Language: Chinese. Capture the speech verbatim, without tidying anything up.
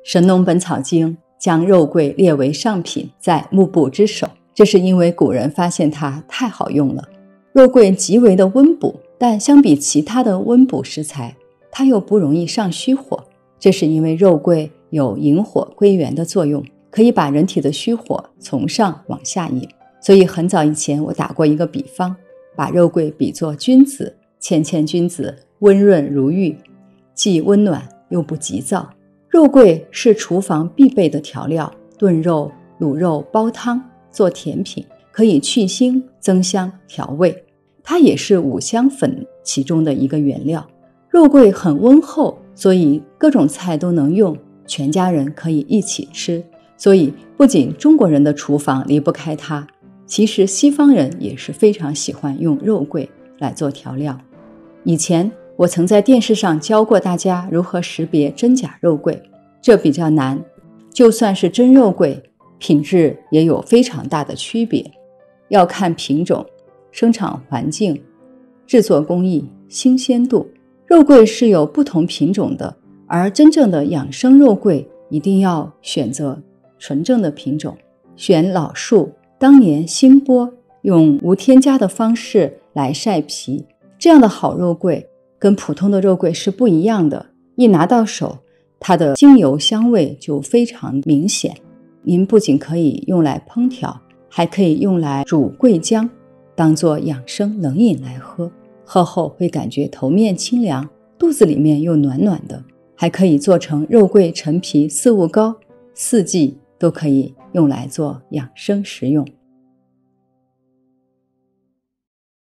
神农本草经将肉桂列为上品，在目部之首，这是因为古人发现它太好用了。肉桂极为的温补，但相比其他的温补食材，它又不容易上虚火，这是因为肉桂有引火归元的作用，可以把人体的虚火从上往下引。所以很早以前我打过一个比方，把肉桂比作君子，谦谦君子，温润如玉，既温暖又不急躁。肉桂是厨房必备的调料，炖肉、卤肉、煲汤、做甜品，可以去腥、增香、调味。它也是五香粉其中的一个原料。肉桂很温厚，所以各种菜都能用，全家人可以一起吃。所以不仅中国人的厨房离不开它，其实西方人也是非常喜欢用肉桂来做调料。以前我曾在电视上教过大家如何识别真假肉桂，这比较难，就算是真肉桂，品质也有非常大的区别，要看品种、生产环境、制作工艺、新鲜度。肉桂是有不同品种的，而真正的养生肉桂一定要选择纯正的品种，选老树，当年新播，用无添加的方式来晒皮，这样的好肉桂跟普通的肉桂是不一样的，一拿到手，它的精油香味就非常明显。您不仅可以用来烹调，还可以用来煮桂浆，当作养生冷饮来喝，喝后会感觉头面清凉，肚子里面又暖暖的。还可以做成肉桂陈皮四物膏，四季都可以用来做养生食用。